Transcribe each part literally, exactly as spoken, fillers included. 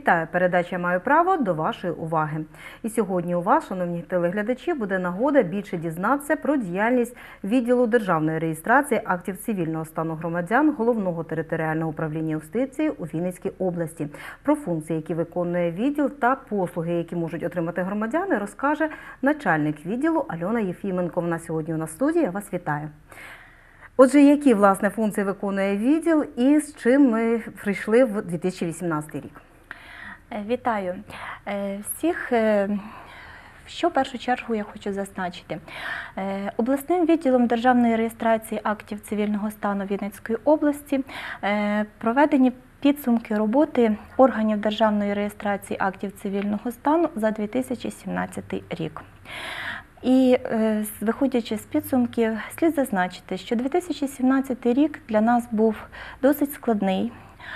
Вітаю! Передача «Маю право» до вашої уваги. І сьогодні у вас, шановні телеглядачі, буде нагода більше дізнатися про діяльність відділу державної реєстрації актів цивільного стану громадян Головного територіального управління юстиції у Вінницькій області. Про функції, які виконує відділ, та послуги, які можуть отримати громадяни, розкаже начальник відділу Альона Єфіменко. Вона сьогодні у нас в студії. Я вас вітаю. Отже, які, власне, функції виконує відділ і з чим ми прийшли в дві тисячі вісімнадцятий рік? Вітаю всіх. Що в першу чергу я хочу зазначити. Обласним відділом державної реєстрації актів цивільного стану Вінницької області проведені підсумки роботи органів державної реєстрації актів цивільного стану за дві тисячі сімнадцятий рік. І виходячи з підсумків, слід зазначити, що дві тисячі сімнадцятий рік для нас був досить складний,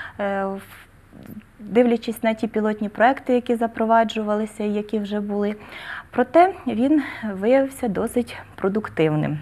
дивлячись на ті пілотні проекти, які запроваджувалися і які вже були. Проте він виявився досить продуктивним.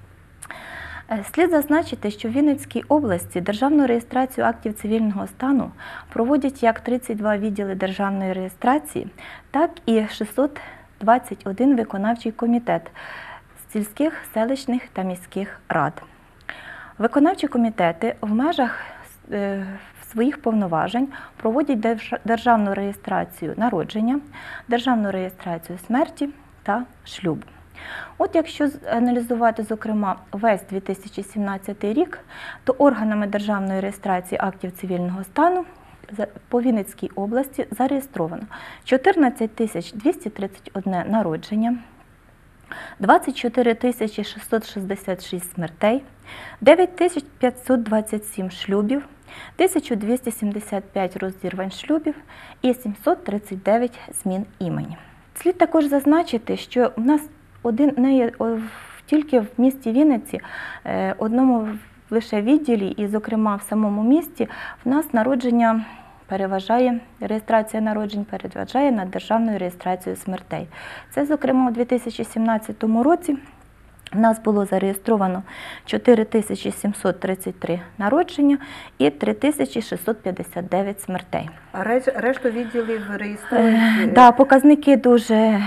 Слід зазначити, що в Вінницькій області державну реєстрацію актів цивільного стану проводять як тридцять два відділи державної реєстрації, так і шістсот двадцять один виконавчий комітет сільських, селищних та міських рад. Виконавчі комітети в межах своїх повноважень проводять державну реєстрацію народження, державну реєстрацію смерті та шлюбу. От якщо аналізувати, зокрема, весь дві тисячі сімнадцятий рік, то органами державної реєстрації актів цивільного стану по Вінницькій області зареєстровано чотирнадцять тисяч двісті тридцять одне народження, двадцять чотири тисячі шістсот шістдесят шість смертей, дев'ять тисяч п'ятсот двадцять сім шлюбів, тисяча двісті сімдесят п'ять розірвань шлюбів і сімсот тридцять дев'ять змін імені. Слід також зазначити, що в нас один, не, тільки в місті Вінниці, одному лише відділі і, зокрема, в самому місті, в нас народження переважає, реєстрація народжень переважає над державною реєстрацією смертей. Це, зокрема, у дві тисячі сімнадцятому році в нас було зареєстровано чотири тисячі сімсот тридцять три народження і три тисячі шістсот п'ятдесят дев'ять смертей. А решту відділів реєструють? Так, показники дуже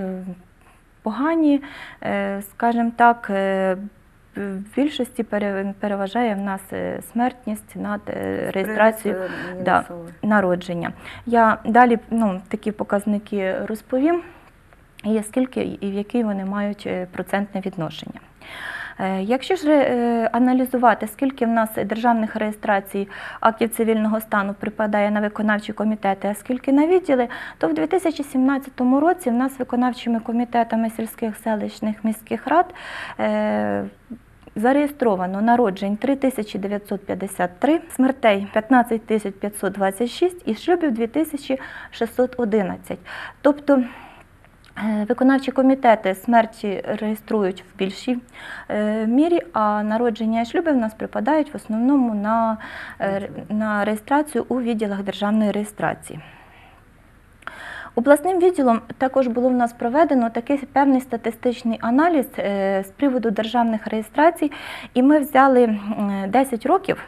погані, скажімо так. В більшості переважає в нас смертність над реєстрацією да, народження. Я далі ну, такі показники розповім, і скільки і в який вони мають процентне відношення. Якщо ж аналізувати, скільки в нас державних реєстрацій актів цивільного стану припадає на виконавчі комітети, а скільки на відділи, то в дві тисячі сімнадцятому році в нас виконавчими комітетами сільських, селищних, міських рад зареєстровано народжень три тисячі дев'ятсот п'ятдесят три, смертей п'ятнадцять тисяч п'ятсот двадцять шість і шлюбів дві тисячі шістсот одинадцять. Тобто виконавчі комітети смерті реєструють в більшій мірі, а народження і шлюби в нас припадають в основному на, на реєстрацію у відділах державної реєстрації. Обласним відділом також було в нас проведено такий певний статистичний аналіз з приводу державних реєстрацій, і ми взяли десять років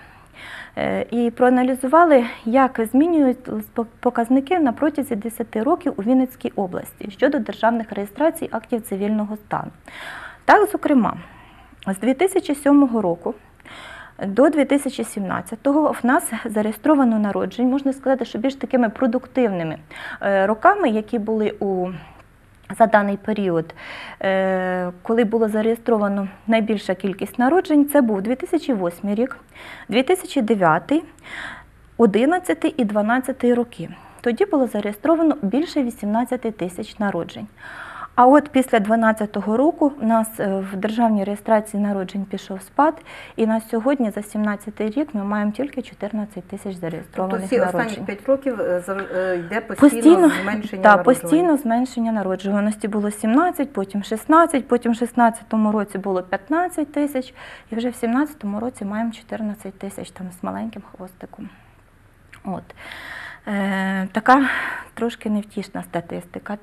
і проаналізували, як змінюються показники на протязі десяти років у Вінницькій області щодо державних реєстрацій актів цивільного стану. Так, зокрема, з дві тисячі сьомого року до дві тисячі сімнадцятого в нас зареєстровано народжень, можна сказати, що більш такими продуктивними роками, які були у за даний період, коли було зареєстровано найбільша кількість народжень, це був дві тисячі восьмий рік, дві тисячі дев'ятий, дві тисячі одинадцятий і дві тисячі дванадцятий роки. Тоді було зареєстровано більше вісімнадцяти тисяч народжень. А от після дві тисячі дванадцятого року у нас в державній реєстрації народжень пішов спад, і на сьогодні за дві тисячі сімнадцятий рік ми маємо тільки чотирнадцять тисяч зареєстрованих тобто народжень. Тобто всі останні п'ять років йде постійно, постійно зменшення так, народжуваності? постійно зменшення народжуваності. Було сімнадцять, потім шістнадцять, потім в шістнадцятому році було п'ятнадцять тисяч, і вже в сімнадцятому році маємо чотирнадцять тисяч там з маленьким хвостиком. От. Е, така трошки невтішна статистика, так?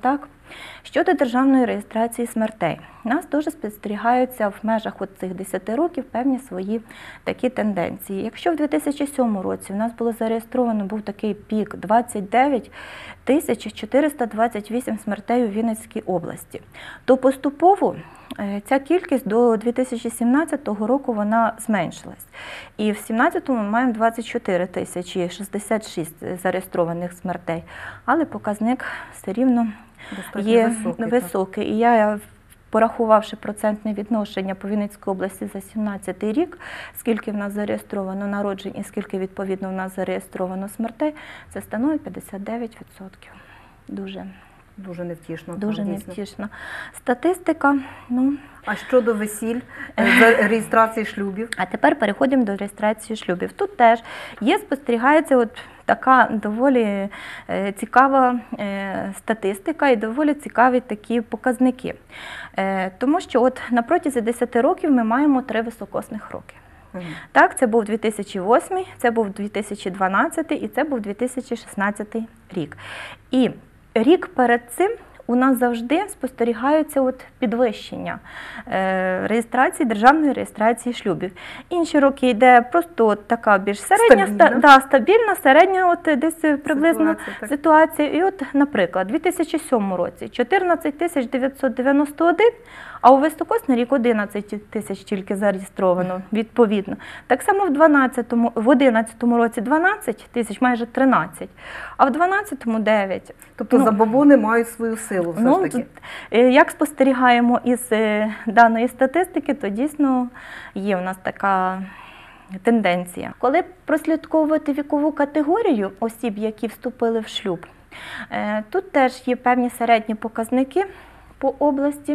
Щодо державної реєстрації смертей, у нас теж спостерігаються в межах от цих десяти років певні свої такі тенденції. Якщо в дві тисячі сьомому році у нас було зареєстровано, був такий пік двадцять дев'ять тисяч чотириста двадцять вісім смертей у Вінницькій області, то поступово ця кількість до дві тисячі сімнадцятого року вона зменшилась. І в дві тисячі сімнадцятому ми маємо двадцять чотири тисячі шістдесят шість зареєстрованих смертей, але показник все рівно Достатньо є високий, високий. І я, порахувавши процентне відношення по Вінницькій області за сімнадцятий рік, скільки в нас зареєстровано народжень і скільки відповідно в нас зареєстровано смертей, це становить п'ятдесят дев'ять відсотків. Дуже, Дуже невтішно. дуже так, дійсно. невтішно. Статистика, ну... А щодо весіль, за реєстрації шлюбів? А тепер переходимо до реєстрації шлюбів. Тут теж є, спостерігається от така доволі е, цікава е, статистика і доволі цікаві такі показники. Е, тому що от на протязі десяти років ми маємо три високосних роки. Угу. Так, це був дві тисячі восьмий, це був дві тисячі дванадцятий і це був дві тисячі шістнадцятий рік. І рік перед цим у нас завжди спостерігаються от підвищення е, реєстрації, державної реєстрації шлюбів. Інші роки йде просто от така більш середня, стабільна, ста, да, стабільна середня от десь приблизно Ситуація, так. ситуація. І от, наприклад, у дві тисячі сьомому році чотирнадцять тисяч дев'ятсот дев'яносто один, а у високосний рік одинадцять тисяч тільки зареєстровано, відповідно. Так само в дванадцятому, в одинадцятому році дванадцять тисяч, майже тринадцять, а в дванадцятому дев'ять. Тобто Ну, забобони мають свою силу все Ну, ж таки. тут, е, як спостерігаємо із е, даної статистики, то дійсно є у нас така тенденція. Коли прослідковувати вікову категорію осіб, які вступили в шлюб, е, тут теж є певні середні показники по області.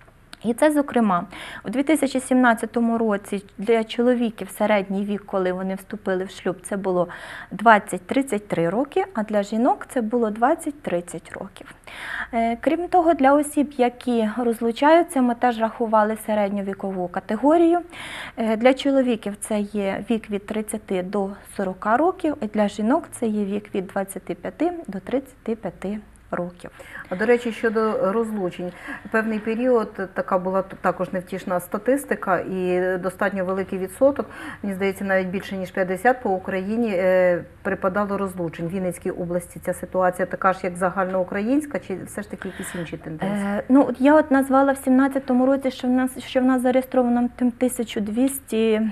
І це, зокрема, у дві тисячі сімнадцятому році для чоловіків середній вік, коли вони вступили в шлюб, це було двадцять тридцять три роки, а для жінок це було двадцять тридцять років. Крім того, для осіб, які розлучаються, ми теж рахували середню вікову категорію. Для чоловіків це є вік від тридцяти до сорока років, а для жінок це є вік від двадцяти п'яти до тридцяти п'яти років. А, до речі, щодо розлучень, певний період така була також невтішна статистика і достатньо великий відсоток, мені здається, навіть більше ніж п'ятдесят по Україні е, припадало розлучень. В Вінницькій області ця ситуація така ж, як загальноукраїнська, чи все ж таки якісь інші тенденції? Е, ну, я от назвала в сімнадцятому році, що в нас, що в нас зареєстровано тисяча двісті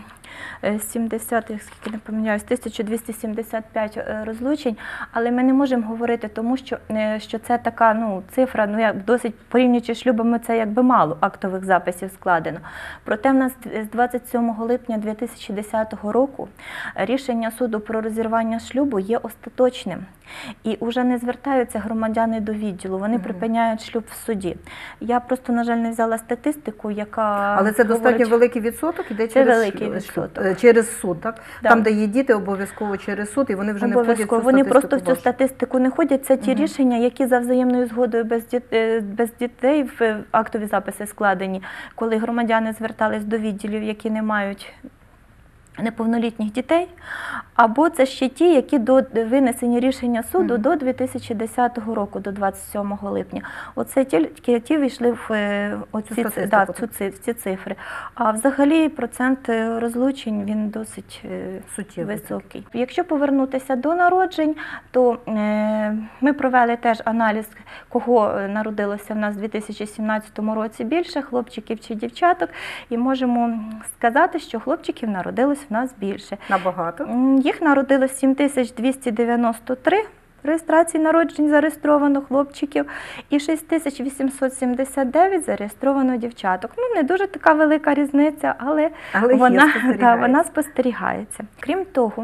сімдесят, як скільки не помиляюсь, тисяча двісті сімдесят п'ять розлучень, але ми не можемо говорити, тому що, що це така ну, цифра, ну, як, досить порівнюючи з шлюбами, це якби мало актових записів складено. Проте в нас з двадцять сьомого липня дві тисячі десятого року рішення суду про розірвання шлюбу є остаточним. І вже не звертаються громадяни до відділу, вони mm-hmm. припиняють шлюб в суді. Я просто, на жаль, не взяла статистику, яка Але це говорить... достатньо великий відсоток, іде це через, великий відсоток. через суд, так? Да. Там, де є діти, обов'язково через суд, і вони вже не входять в цю статистику. Вони просто в цю статистику не ходять. Це ті угу. рішення, які за взаємною згодою без дітей, без дітей в актові записи складені, коли громадяни звертались до відділів, які не мають неповнолітніх дітей, або це ще ті, які до винесення рішення суду mm-hmm. до дві тисячі десятого року, до двадцять сьомого липня. Оце тільки ті війшли в оці, да, в ці, в ці цифри. А взагалі процент розлучень, він досить суттєвий, високий. Так. Якщо повернутися до народжень, то е, ми провели теж аналіз, кого народилося в нас в дві тисячі сімнадцятому році більше, хлопчиків чи дівчаток, і можемо сказати, що хлопчиків народилось в нас більше. Набагато? Їх народилось сім тисяч двісті дев'яносто три реєстрації народжень зареєстровано хлопчиків і шість тисяч вісімсот сімдесят дев'ять зареєстровано дівчаток. Ну, не дуже така велика різниця, але, але вона, да, вона спостерігається. Крім того,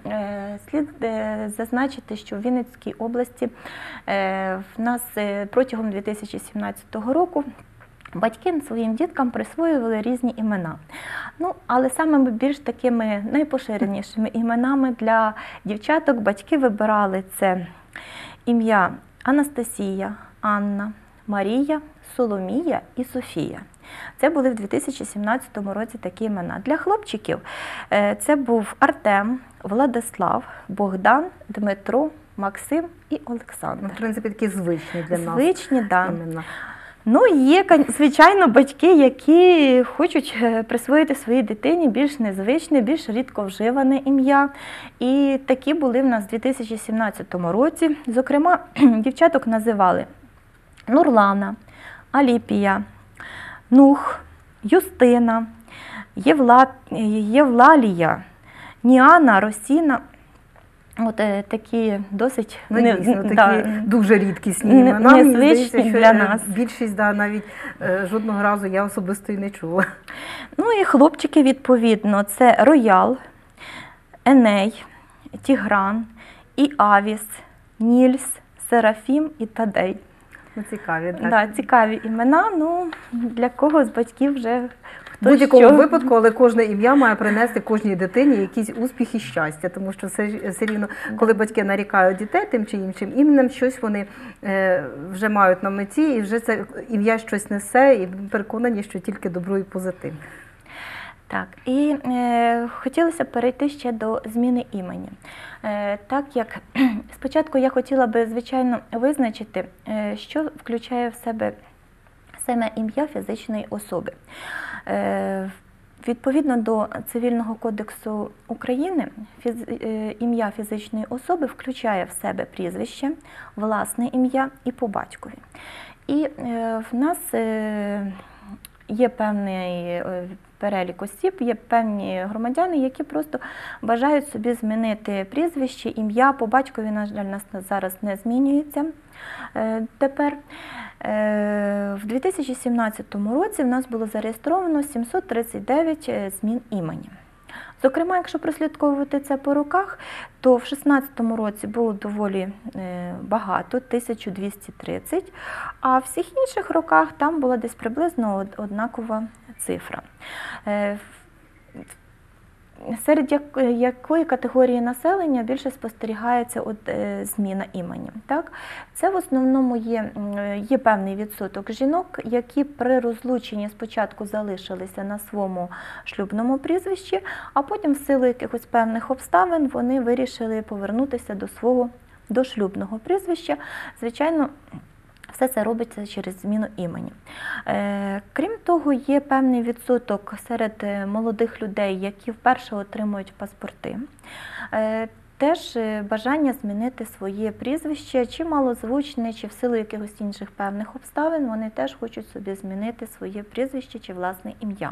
слід зазначити, що в Вінницькій області в нас протягом дві тисячі сімнадцятого року батьки своїм діткам присвоювали різні імена. Ну, але самими більш такими найпоширенішими іменами для дівчаток батьки вибирали це ім'я Анастасія, Анна, Марія, Соломія і Софія. Це були в дві тисячі сімнадцятому році такі імена. Для хлопчиків це був Артем, Владислав, Богдан, Дмитро, Максим і Ну, Олександр. в принципі, такі звичні для нас. Звичні, так. іменно. Ну, є, кон- звичайно, батьки, які хочуть е, присвоїти своїй дитині більш незвичне, більш рідко вживане ім'я. І такі були в нас у дві тисячі сімнадцятому році. Зокрема, дівчаток називали Нурлана, Аліпія, Нух, Юстина, Євла... Євлалія, Ніана, Росіна. От е, такі досить Ну, не- дійсно, такі да, дуже рідкісні не- імена. Мені незвичні здається, що для е, нас. більшість, да, навіть е, жодного разу я особисто і не чула. Ну і хлопчики, відповідно, це Роял, Еней, Тігран, Іавіс, Нільс, Серафім і Тадей. Ну, цікаві. Так. Да, цікаві імена, ну, для кого з батьків вже В хто будь-якому що. випадку, але кожне ім'я має принести кожній дитині якийсь успіх і щастя, тому що все, ж- все рівно, коли батьки нарікають дітей тим чи іншим іменем, щось вони е, вже мають на меті, і вже це ім'я щось несе, і переконані, що тільки добро і позитив. Так, і е, хотілося б перейти ще до зміни імені. Е, так як спочатку я хотіла би, звичайно, визначити, е, що включає в себе саме ім'я фізичної особи. Е, Відповідно до Цивільного кодексу України, фіз... е, ім'я фізичної особи включає в себе прізвище, власне ім'я і по батькові. І е, в нас е, є певний е, перелік осіб, є певні громадяни, які просто бажають собі змінити прізвище, ім'я, по батькові, на жаль, нас зараз не змінюється е, тепер. Е, В дві тисячі сімнадцятому році в нас було зареєстровано сімсот тридцять дев'ять змін імені. Зокрема, якщо прослідковувати це по роках, то в шістнадцятому році було доволі е, багато, тисяча двісті тридцять, а в всіх інших роках там була десь приблизно од- однакова цифра. Е, Серед як- якої категорії населення більше спостерігається от, е, зміна імені? Так? Це в основному є, м, є певний відсоток жінок, які при розлученні спочатку залишилися на своєму шлюбному прізвищі, а потім в силу якихось певних обставин вони вирішили повернутися до свого дошлюбного прізвища. Звичайно, все це робиться через зміну імені. Е, Крім того, є певний відсоток серед е, молодих людей, які вперше отримують паспорти. Е, Теж е, бажання змінити своє прізвище, чи малозвучне, чи в силу якихось інших певних обставин, вони теж хочуть собі змінити своє прізвище чи власне ім'я.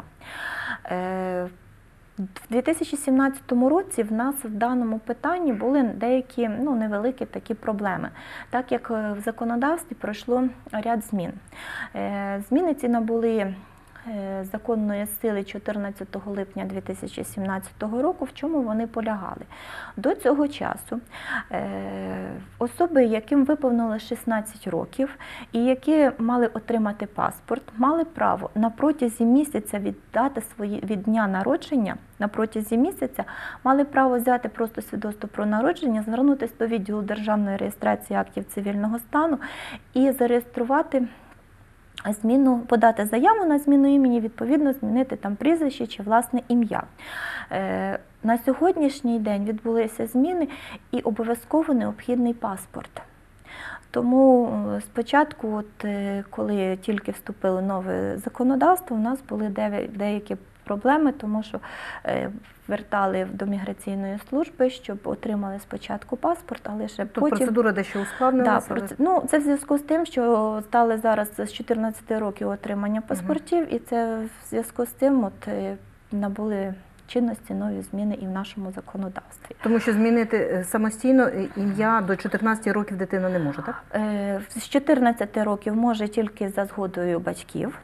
Е, В дві тисячі сімнадцятому році в нас в даному питанні були деякі ну, невеликі такі проблеми, так як е, в законодавстві пройшло ряд змін. Е, Зміни ці набули е, законної сили чотирнадцятого липня дві тисячі сімнадцятого року. В чому вони полягали? До цього часу е, особи, яким виповнило шістнадцять років і які мали отримати паспорт, мали право на протязі місяця від дати свої, від дня народження, на протязі місяця мали право взяти просто свідоцтво про народження, звернутися до відділу державної реєстрації актів цивільного стану і зареєструвати зміну, подати заяву на зміну імені, відповідно змінити там прізвище чи власне ім'я. Е, на сьогоднішній день відбулися зміни і обов'язково необхідний паспорт. Тому е, спочатку, от, е, коли тільки вступило нове законодавство, у нас були дев'ять- деякі проблеми, тому що е, вертали до міграційної служби, щоб отримали спочатку паспорт, але ще Тобто потім... процедура дещо Да, ускладнилася. але- проц- ну, це в зв'язку з тим, що стали зараз з чотирнадцяти років отримання паспортів, і це в зв'язку з тим от, е, набули чинності нові зміни і в нашому законодавстві. Тому що змінити е, самостійно е, ім'я до чотирнадцяти років дитина не може, так? Е, З чотирнадцяти років може тільки за згодою батьків,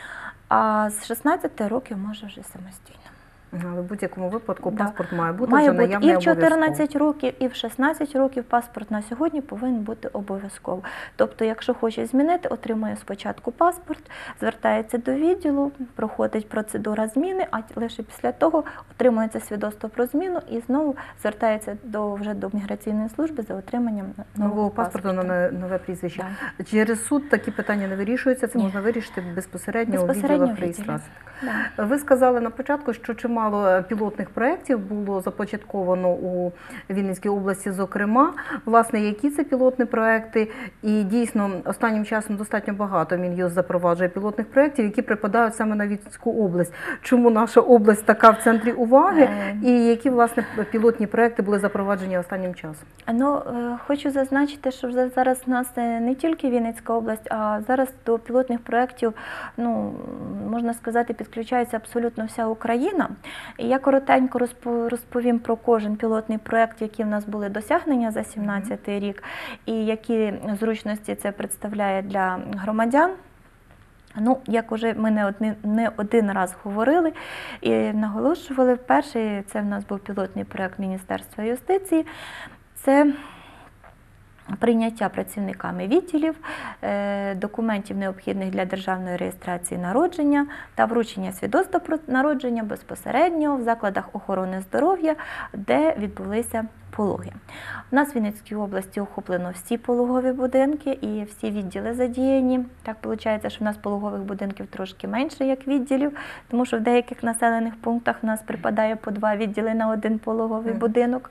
а з шістнадцяти років може вже самостійно. Ага, але в будь-якому випадку Да. паспорт має бути Має вже бути наявний і в обов'язково. чотирнадцять років, і в шістнадцять років паспорт на сьогодні повинен бути обов'язково. Тобто, якщо хоче змінити, отримує спочатку паспорт, звертається до відділу, проходить процедура зміни, а лише після того отримується свідоцтво про зміну і знову звертається до, вже до міграційної служби за отриманням нового, Нового паспорту на паспорта. нове- нове прізвище. Да. Через суд такі питання не вирішуються, це Ні. можна вирішити безпосередньо, Безпосередньо у в відділах відділі. реєстрації. Да. Ви сказали на початку, що чимало чимало пілотних проєктів було започатковано у Вінницькій області, зокрема. Власне, які це пілотні проєкти? І дійсно, останнім часом достатньо багато Мін'юст запроваджує пілотних проєктів, які припадають саме на Вінницьку область. Чому наша область така в центрі уваги? І які, власне, пілотні проєкти були запроваджені останнім часом? Ну, хочу зазначити, що вже зараз у нас не тільки Вінницька область, а зараз до пілотних проєктів, ну, можна сказати, підключається абсолютно вся Україна. І я коротенько розповім про кожен пілотний проєкт, які в нас були досягнення за сімнадцятий рік, і які зручності це представляє для громадян. Ну, як уже ми не один, не один раз говорили і наголошували, перший це в нас був пілотний проєкт Міністерства юстиції. Це прийняття працівниками відділів документів, необхідних для державної реєстрації народження та вручення свідоцтва про народження безпосередньо в закладах охорони здоров'я, де відбулися пологи. У нас в Вінницькій області охоплено всі пологові будинки і всі відділи задіяні. Так виходить, що в нас пологових будинків трошки менше, як відділів, тому що в деяких населених пунктах в нас припадає по два відділи на один пологовий mm. будинок.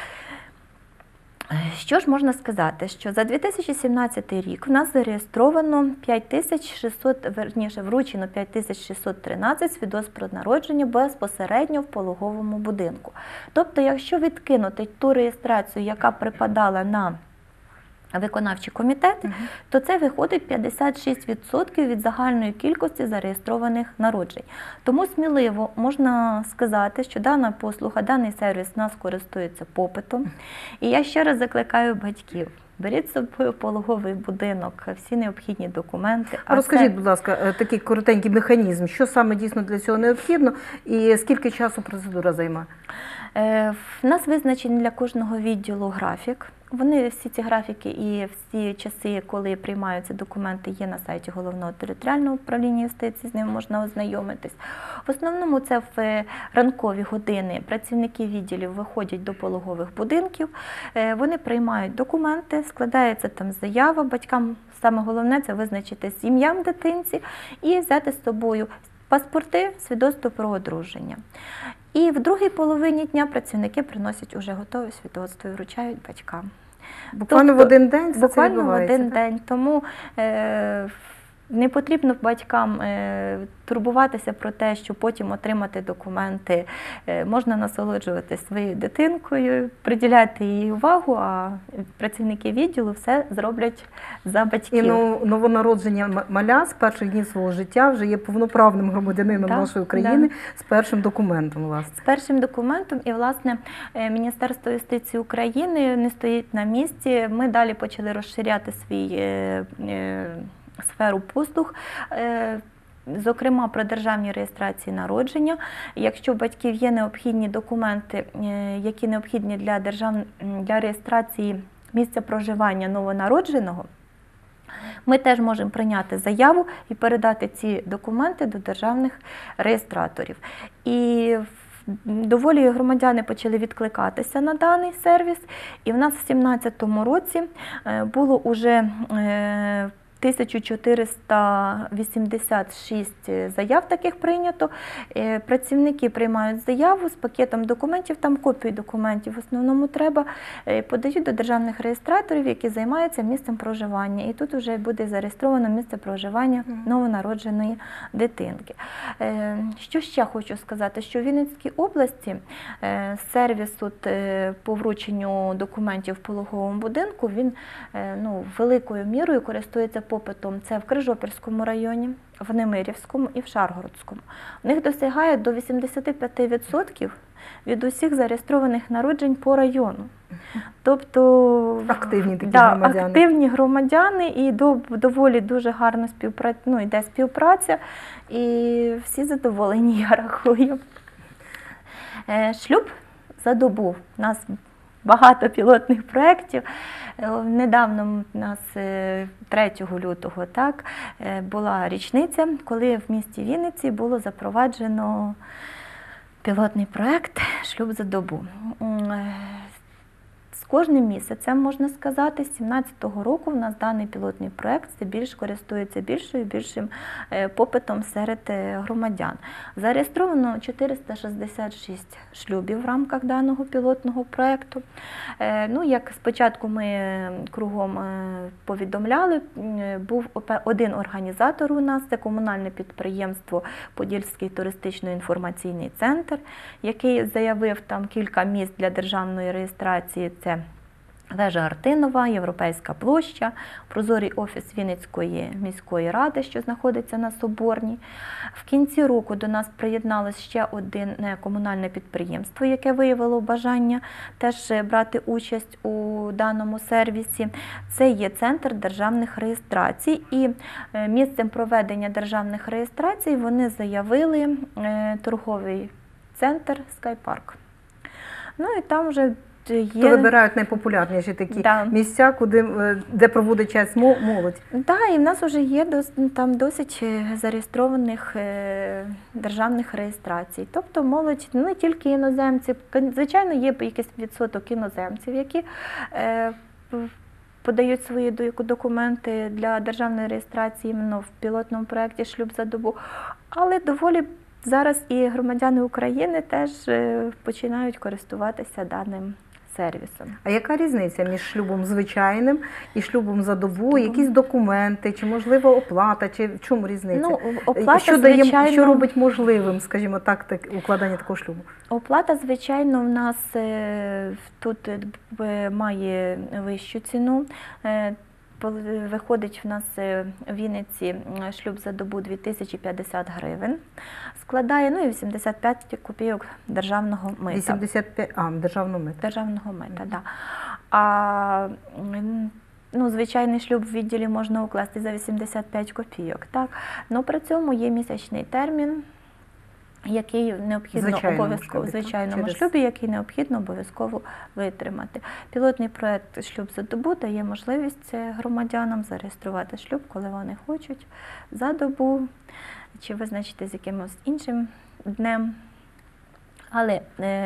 Що ж можна сказати, що за дві тисячі сімнадцятий рік в нас зареєстровано п'ять тисяч шістсот, верніше, вручено п'ять тисяч шістсот тринадцять свідоцтв про народження безпосередньо в пологовому будинку. Тобто, якщо відкинути ту реєстрацію, яка припадала на виконавчі комітети, угу. то це виходить п'ятдесят шість відсотків від загальної кількості зареєстрованих народжень. Тому сміливо можна сказати, що дана послуга, даний сервіс у нас користується попитом. І я ще раз закликаю батьків. Беріть з собою пологовий будинок, всі необхідні документи. А Розкажіть, це... будь ласка, такий коротенький механізм, що саме дійсно для цього необхідно і скільки часу процедура займає? В нас визначений для кожного відділу графік. Вони, всі ці графіки і всі часи, коли приймаються документи, є на сайті Головного територіального управління юстиції, з ним можна ознайомитись. В основному це в ранкові години працівники відділів виходять до пологових будинків, вони приймають документи, складається там заява, батькам саме головне це визначити з ім'ям дитинці і взяти з собою паспорти, свідоцтво про одруження. І в другій половині дня працівники приносять уже готове свідоцтво і вручають батькам. Буквально тобто, в один день це Буквально відбувається? в один день. Тому е, не потрібно батькам е, турбуватися про те, що потім отримати документи. Е, можна насолоджуватися своєю дитинкою, приділяти їй увагу, а працівники відділу все зроблять за батьків. І новонародження маля з перших днів свого життя вже є повноправним громадянином да, нашої країни да. з першим документом, власне. З першим документом, і, власне, Міністерство юстиції України не стоїть на місці. Ми далі почали розширяти свій е, е, сферу послуг, зокрема про державні реєстрації народження. Якщо у батьків є необхідні документи, які необхідні для, держав... для реєстрації місця проживання новонародженого, ми теж можемо прийняти заяву і передати ці документи до державних реєстраторів. І доволі громадяни почали відкликатися на даний сервіс, і в нас в дві тисячі сімнадцятому році було уже тисяча чотириста вісімдесят шість заяв таких прийнято. Працівники приймають заяву з пакетом документів, там копію документів в основному треба, подають до державних реєстраторів, які займаються місцем проживання. І тут вже буде зареєстровано місце проживання новонародженої дитинки. Що ще хочу сказати, що в Вінницькій області сервіс по врученню документів в пологовому будинку, він ну, великою мірою користується попитом. Це в Крижопільському районі, в Немирівському і в Шаргородському. У них досягає до вісімдесят п'ять відсотків від усіх зареєстрованих народжень по району. Тобто активні такі да, громадяни. Активні громадяни і до, доволі дуже гарно співпра... ну, йде співпраця, і всі задоволені, я рахую. Шлюб за добу. У нас багато пілотних проєктів. Недавно у нас третього лютого так, була річниця, коли в місті Вінниці було запроваджено пілотний проєкт «Шлюб за добу». З кожним місяцем, можна сказати, з сімнадцятого року в нас даний пілотний проєкт все більш користується більшою і більшим попитом серед громадян. Зареєстровано чотириста шістдесят шість шлюбів в рамках даного пілотного проєкту. Ну, як спочатку ми кругом повідомляли, був один організатор у нас, це комунальне підприємство Подільський туристично-інформаційний центр, який заявив там кілька місць для державної реєстрації. Це Вежа Артинова, Європейська площа, Прозорий офіс Вінницької міської ради, що знаходиться на Соборній. В кінці року до нас приєдналось ще одне комунальне підприємство, яке виявило бажання теж брати участь у даному сервісі. Це є Центр державних реєстрацій. І місцем проведення державних реєстрацій вони заявили торговий центр Скайпарк. Ну і там вже Є... То вибирають найпопулярніші такі да. місця, куди, де проводить час молодь. Так, да, і в нас вже є там досить зареєстрованих державних реєстрацій. Тобто молодь, ну, не тільки іноземці, звичайно, є якийсь відсоток іноземців, які подають свої документи для державної реєстрації іменно в пілотному проєкті «Шлюб за добу», але доволі зараз і громадяни України теж починають користуватися даним сервісом. А яка різниця між шлюбом звичайним і шлюбом за добу? Якісь документи, чи можливо оплата, чи в чому різниця? Ну, оплата, що, дає, звичайно, що робить можливим, скажімо так, так, укладання такого шлюбу? Оплата, звичайно, в нас тут має вищу ціну. Виходить в нас в Вінниці шлюб за добу дві тисячі п'ятдесят гривень, складає, ну і вісімдесят п'ять копійок державного мита. вісімдесят п'ять, а, державного мита. Державного мита, так. Да. А ну, звичайний шлюб в відділі можна укласти за вісімдесят п'ять копійок, так. Но при цьому є місячний термін, який необхідно обов'язково в звичайному через... шлюбі, який необхідно обов'язково витримати. Пілотний проєкт «Шлюб за добу» дає можливість громадянам зареєструвати шлюб, коли вони хочуть, за добу, чи визначити з якимось іншим днем, але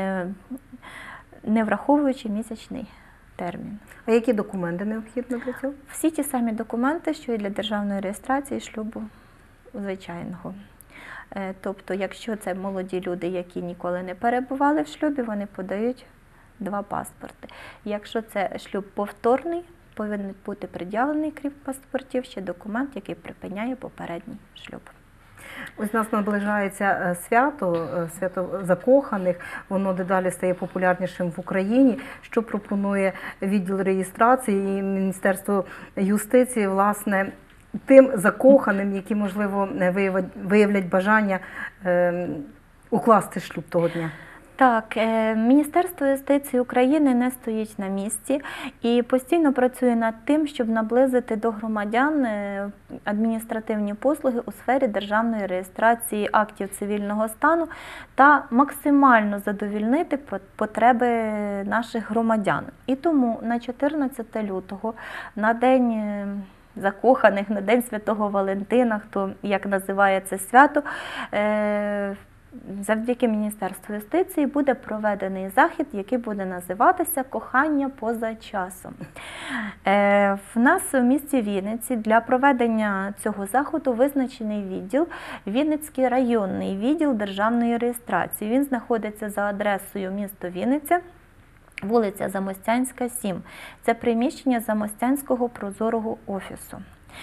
не враховуючи місячний термін. А які документи необхідно для цього? Всі ті самі документи, що і для державної реєстрації шлюбу звичайного. Тобто, якщо це молоді люди, які ніколи не перебували в шлюбі, вони подають два паспорти. Якщо це шлюб повторний, повинен бути пред'явлений, крім паспортів, ще документ, який припиняє попередній шлюб. Ось у нас наближається свято, свято закоханих, воно дедалі стає популярнішим в Україні. Що пропонує відділ реєстрації і Міністерство юстиції, власне, тим закоханим, які, можливо, виявлять бажання е, укласти шлюб того дня? Так, Міністерство юстиції України не стоїть на місці і постійно працює над тим, щоб наблизити до громадян адміністративні послуги у сфері державної реєстрації актів цивільного стану та максимально задовільнити потреби наших громадян. І тому на чотирнадцяте лютого, на день закоханих, на День Святого Валентина, хто як називає це свято, завдяки Міністерству юстиції буде проведений захід, який буде називатися «Кохання поза часом». В нас в місті Вінниці для проведення цього заходу визначений відділ, Вінницький районний відділ державної реєстрації. Він знаходиться за адресою місто Вінниця, вулиця Замостянська, сім. Це приміщення Замостянського прозорого офісу.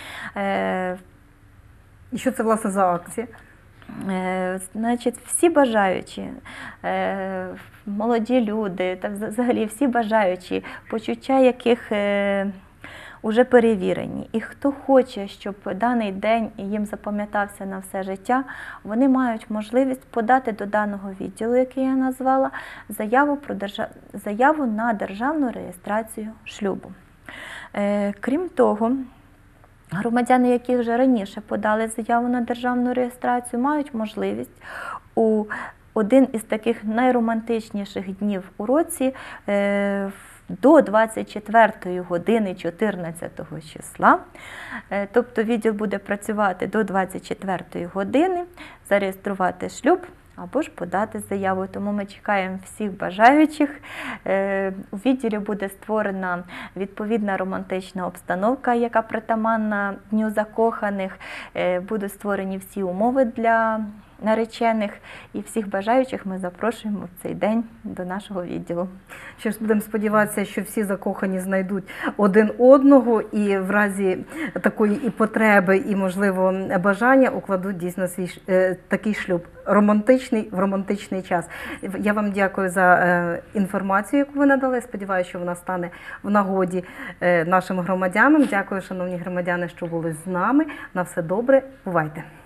І що це, власне, за акція? Значить, всі бажаючі, молоді люди, та взагалі всі бажаючі, почуття яких вже перевірені. І хто хоче, щоб даний день їм запам'ятався на все життя, вони мають можливість подати до даного відділу, який я назвала, заяву, про держав... заяву на державну реєстрацію шлюбу. Крім того, громадяни, які вже раніше подали заяву на державну реєстрацію, мають можливість у один із таких найромантичніших днів у році до двадцять четвертої години чотирнадцятого числа, тобто відділ буде працювати до двадцять четвертої години, зареєструвати шлюб або ж подати заяву. Тому ми чекаємо всіх бажаючих. Е, У відділі буде створена відповідна романтична обстановка, яка притаманна Дню закоханих. Е, Будуть створені всі умови для наречених, і всіх бажаючих ми запрошуємо в цей день до нашого відділу. Що ж, будемо сподіватися, що всі закохані знайдуть один одного і в разі такої і потреби, і, можливо, бажання укладуть дійсно свій е, такий шлюб романтичний в романтичний час. Я вам дякую за е, інформацію, яку ви надали. Сподіваюся, що вона стане в нагоді е, нашим громадянам. Дякую, шановні громадяни, що були з нами. На все добре. Бувайте!